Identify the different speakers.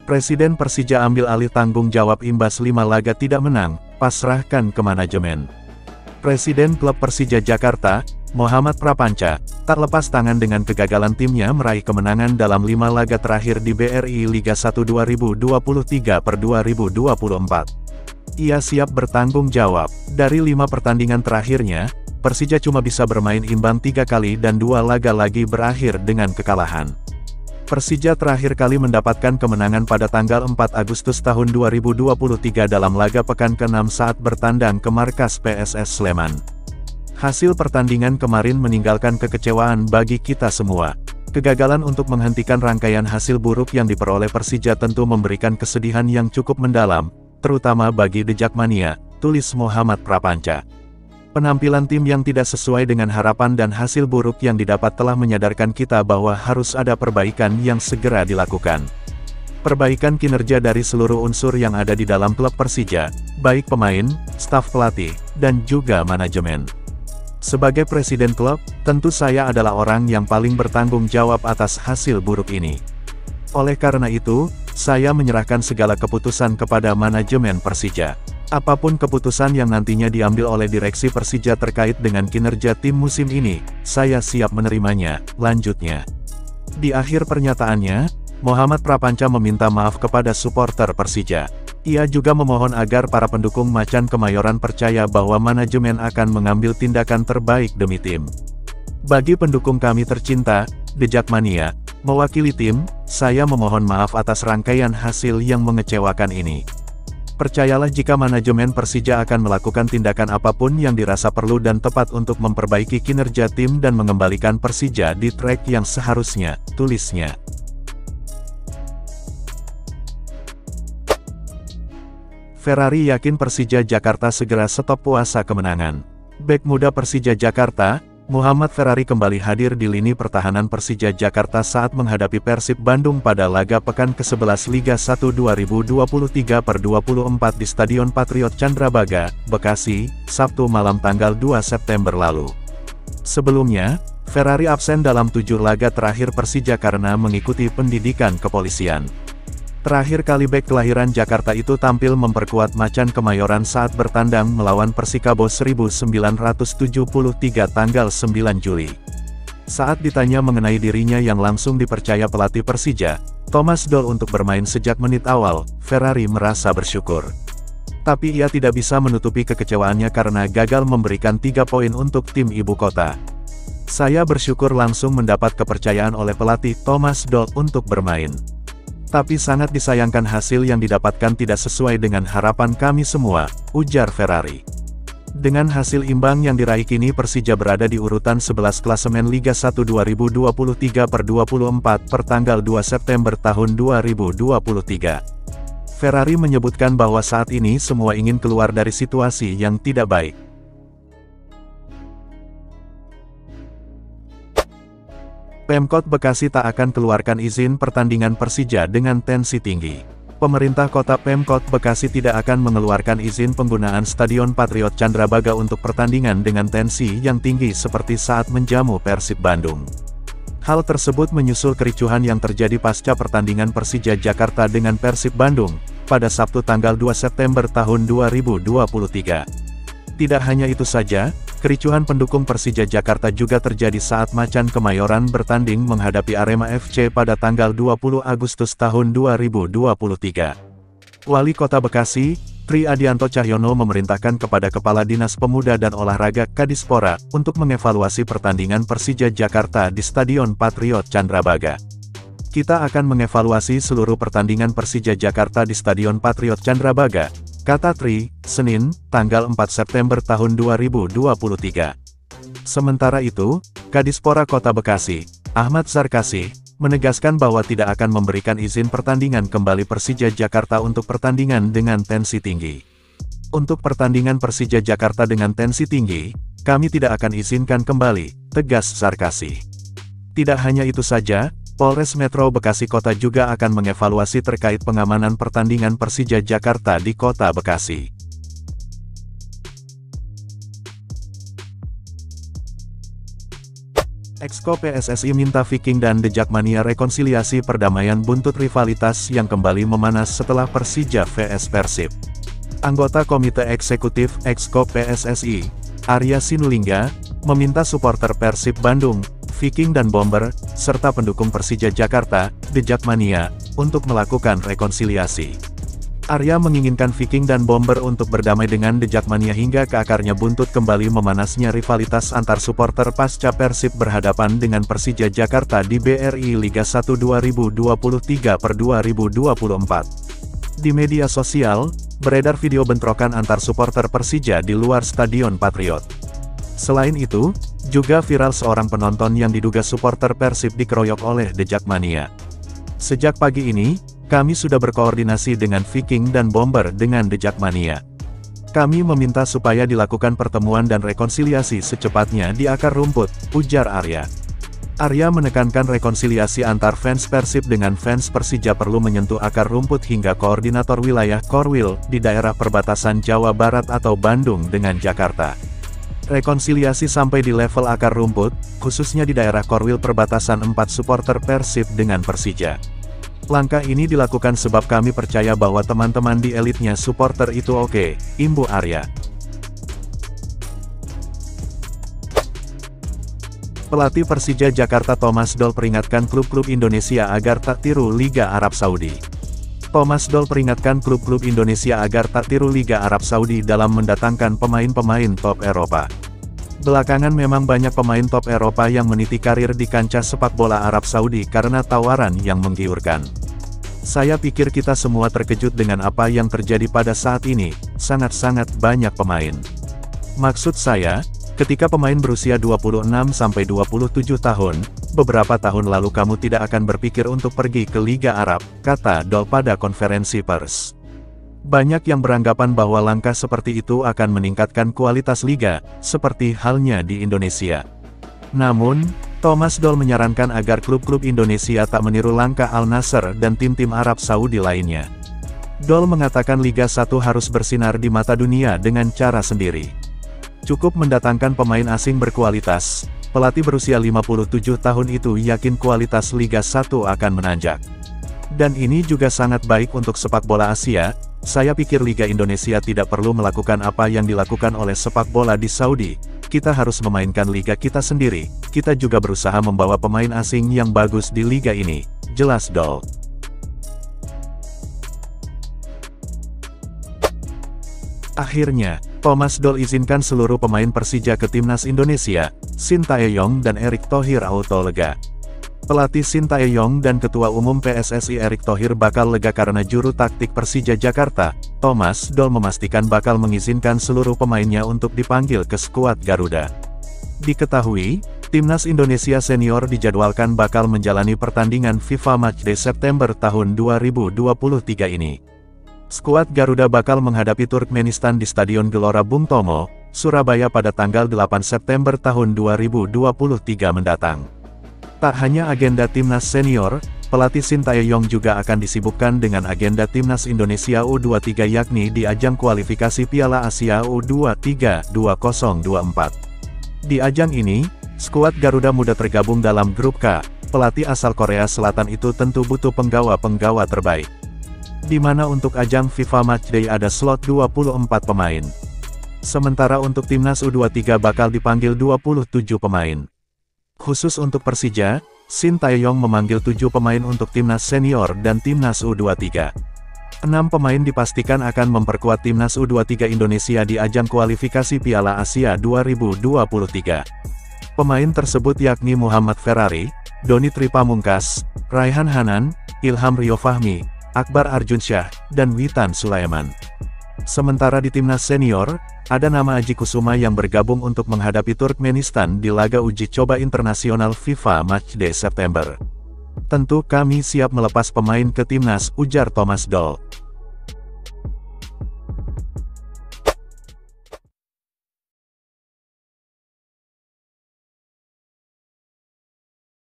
Speaker 1: Presiden Persija ambil alih tanggung jawab imbas 5 laga tidak menang, pasrahkan ke manajemen. Presiden Klub Persija Jakarta, Muhammad Prapanca, tak lepas tangan dengan kegagalan timnya meraih kemenangan dalam 5 laga terakhir di BRI Liga 1 2023-2024. Ia siap bertanggung jawab. Dari 5 pertandingan terakhirnya, Persija cuma bisa bermain imbang 3 kali dan 2 laga lagi berakhir dengan kekalahan. Persija terakhir kali mendapatkan kemenangan pada tanggal 4 Agustus tahun 2023 dalam laga pekan ke-6 saat bertandang ke markas PSS Sleman. Hasil pertandingan kemarin meninggalkan kekecewaan bagi kita semua. Kegagalan untuk menghentikan rangkaian hasil buruk yang diperoleh Persija tentu memberikan kesedihan yang cukup mendalam, terutama bagi The Jackmania, tulis Muhammad Prapanca. Penampilan tim yang tidak sesuai dengan harapan dan hasil buruk yang didapat telah menyadarkan kita bahwa harus ada perbaikan yang segera dilakukan. Perbaikan kinerja dari seluruh unsur yang ada di dalam klub Persija, baik pemain, staf pelatih, dan juga manajemen. Sebagai presiden klub, tentu saya adalah orang yang paling bertanggung jawab atas hasil buruk ini. Oleh karena itu, saya menyerahkan segala keputusan kepada manajemen Persija. Apapun keputusan yang nantinya diambil oleh direksi Persija terkait dengan kinerja tim musim ini, saya siap menerimanya, lanjutnya. Di akhir pernyataannya, Muhammad Prapanca meminta maaf kepada supporter Persija. Ia juga memohon agar para pendukung Macan Kemayoran percaya bahwa manajemen akan mengambil tindakan terbaik demi tim. Bagi pendukung kami tercinta, The Jackmania, mewakili tim, saya memohon maaf atas rangkaian hasil yang mengecewakan ini. Percayalah jika manajemen Persija akan melakukan tindakan apapun yang dirasa perlu dan tepat untuk memperbaiki kinerja tim dan mengembalikan Persija di track yang seharusnya, tulisnya. Ferrari yakin Persija Jakarta segera stop puasa kemenangan. Bek muda Persija Jakarta, Muhammad Ferrari kembali hadir di lini pertahanan Persija Jakarta saat menghadapi Persib Bandung pada laga pekan ke-11 Liga 1 2023/24 di Stadion Patriot Candrabaga, Bekasi, Sabtu malam tanggal 2 September lalu. Sebelumnya, Ferrari absen dalam 7 laga terakhir Persija karena mengikuti pendidikan kepolisian. Terakhir kali bek kelahiran Jakarta itu tampil memperkuat Macan Kemayoran saat bertandang melawan Persikabo 1973 tanggal 9 Juli. Saat ditanya mengenai dirinya yang langsung dipercaya pelatih Persija, Thomas Doll untuk bermain sejak menit awal, Ferrari merasa bersyukur. Tapi ia tidak bisa menutupi kekecewaannya karena gagal memberikan 3 poin untuk tim ibu kota. Saya bersyukur langsung mendapat kepercayaan oleh pelatih Thomas Doll untuk bermain. Tapi sangat disayangkan hasil yang didapatkan tidak sesuai dengan harapan kami semua, ujar Ferrari. Dengan hasil imbang yang diraih kini Persija berada di urutan 11 klasemen Liga 1 2023/24 per tanggal 2 September tahun 2023. Ferrari menyebutkan bahwa saat ini semua ingin keluar dari situasi yang tidak baik. Pemkot Bekasi tak akan keluarkan izin pertandingan Persija dengan tensi tinggi. Pemerintah Kota Pemkot Bekasi tidak akan mengeluarkan izin penggunaan Stadion Patriot Candrabaga untuk pertandingan dengan tensi yang tinggi seperti saat menjamu Persib Bandung. Hal tersebut menyusul kericuhan yang terjadi pasca pertandingan Persija Jakarta dengan Persib Bandung, pada Sabtu tanggal 2 September tahun 2023. Tidak hanya itu saja, kericuhan pendukung Persija Jakarta juga terjadi saat Macan Kemayoran bertanding menghadapi Arema FC pada tanggal 20 Agustus tahun 2023. Wali Kota Bekasi, Tri Adianto Cahyono memerintahkan kepada Kepala Dinas Pemuda dan Olahraga Kadispora untuk mengevaluasi pertandingan Persija Jakarta di Stadion Patriot Candrabaga. Kita akan mengevaluasi seluruh pertandingan Persija Jakarta di Stadion Patriot Candrabaga, kata Tri, Senin, tanggal 4 September tahun 2023. Sementara itu, Kadispora Kota Bekasi, Ahmad Zarkasih, menegaskan bahwa tidak akan memberikan izin pertandingan kembali Persija Jakarta untuk pertandingan dengan tensi tinggi. Untuk pertandingan Persija Jakarta dengan tensi tinggi, kami tidak akan izinkan kembali, tegas Zarkasih. Tidak hanya itu saja, Polres Metro Bekasi Kota juga akan mengevaluasi terkait pengamanan pertandingan Persija Jakarta di Kota Bekasi. Exco PSSI minta Viking dan The Jackmania rekonsiliasi perdamaian buntut rivalitas yang kembali memanas setelah Persija vs Persib. Anggota Komite Eksekutif Exco PSSI, Arya Sinulinga, meminta supporter Persib Bandung, Viking dan Bomber, serta pendukung Persija Jakarta, The Jackmania, untuk melakukan rekonsiliasi. Arya menginginkan Viking dan Bomber untuk berdamai dengan The Jackmania hingga ke akarnya buntut kembali memanasnya rivalitas antar supporter pasca Persib berhadapan dengan Persija Jakarta di BRI Liga 1 2023/2024. Di media sosial, beredar video bentrokan antar supporter Persija di luar Stadion Patriot. Selain itu, juga viral seorang penonton yang diduga supporter Persib dikeroyok oleh The Jackmania. Sejak pagi ini, kami sudah berkoordinasi dengan Viking dan Bomber dengan The Jackmania. Kami meminta supaya dilakukan pertemuan dan rekonsiliasi secepatnya di akar rumput, ujar Arya. Arya menekankan rekonsiliasi antar fans Persib dengan fans Persija perlu menyentuh akar rumput hingga koordinator wilayah Korwil di daerah perbatasan Jawa Barat atau Bandung dengan Jakarta. Rekonsiliasi sampai di level akar rumput, khususnya di daerah Korwil perbatasan 4 supporter Persib dengan Persija. Langkah ini dilakukan sebab kami percaya bahwa teman-teman di elitnya supporter itu oke, imbu Arya. Pelatih Persija Jakarta Thomas Doll peringatkan klub-klub Indonesia agar tak tiru Liga Arab Saudi. Thomas Doll peringatkan klub-klub Indonesia agar tak tiru Liga Arab Saudi dalam mendatangkan pemain-pemain top Eropa. Belakangan memang banyak pemain top Eropa yang meniti karir di kancah sepak bola Arab Saudi karena tawaran yang menggiurkan. Saya pikir kita semua terkejut dengan apa yang terjadi pada saat ini, sangat-sangat banyak pemain. Maksud saya, ketika pemain berusia 26-27 tahun, beberapa tahun lalu kamu tidak akan berpikir untuk pergi ke Liga Arab, kata Doll pada konferensi pers. Banyak yang beranggapan bahwa langkah seperti itu akan meningkatkan kualitas liga, seperti halnya di Indonesia. Namun, Thomas Doll menyarankan agar klub-klub Indonesia tak meniru langkah Al Nassr dan tim-tim Arab Saudi lainnya. Doll mengatakan Liga 1 harus bersinar di mata dunia dengan cara sendiri. Cukup mendatangkan pemain asing berkualitas, pelatih berusia 57 tahun itu yakin kualitas Liga 1 akan menanjak. Dan ini juga sangat baik untuk sepak bola Asia. Saya pikir Liga Indonesia tidak perlu melakukan apa yang dilakukan oleh sepak bola di Saudi. Kita harus memainkan liga kita sendiri. Kita juga berusaha membawa pemain asing yang bagus di liga ini, jelas Doll. Akhirnya, Thomas Doll izinkan seluruh pemain Persija ke timnas Indonesia, Sintayong dan Erick Thohir auto lega. Pelatih Sintayong dan Ketua Umum PSSI Erick Thohir bakal lega karena juru taktik Persija Jakarta, Thomas Doll memastikan bakal mengizinkan seluruh pemainnya untuk dipanggil ke skuad Garuda. Diketahui, timnas Indonesia senior dijadwalkan bakal menjalani pertandingan FIFA Matchday September tahun 2023 ini. Skuad Garuda bakal menghadapi Turkmenistan di Stadion Gelora Bung Tomo, Surabaya pada tanggal 8 September tahun 2023 mendatang. Tak hanya agenda timnas senior, pelatih Sintayong juga akan disibukkan dengan agenda timnas Indonesia U23 yakni di ajang kualifikasi Piala Asia U23 2024. Di ajang ini, skuad Garuda Muda tergabung dalam grup K. Pelatih asal Korea Selatan itu tentu butuh penggawa-penggawa terbaik. Di mana untuk ajang FIFA Matchday ada slot 24 pemain. Sementara untuk timnas U23 bakal dipanggil 27 pemain. Khusus untuk Persija, Sintayong memanggil 7 pemain untuk timnas senior dan timnas U23. 6 pemain dipastikan akan memperkuat timnas U23 Indonesia di ajang kualifikasi Piala Asia 2023. Pemain tersebut yakni Muhammad Ferrari, Doni Tripamungkas, Raihan Hanan, Ilham Rio Fahmi, Akbar Arjunsyah, dan Witan Sulaiman. Sementara di timnas senior, ada nama Aji Kusuma yang bergabung untuk menghadapi Turkmenistan di laga uji coba internasional FIFA Matchday September. Tentu kami siap melepas pemain ke timnas, ujar Thomas Doll.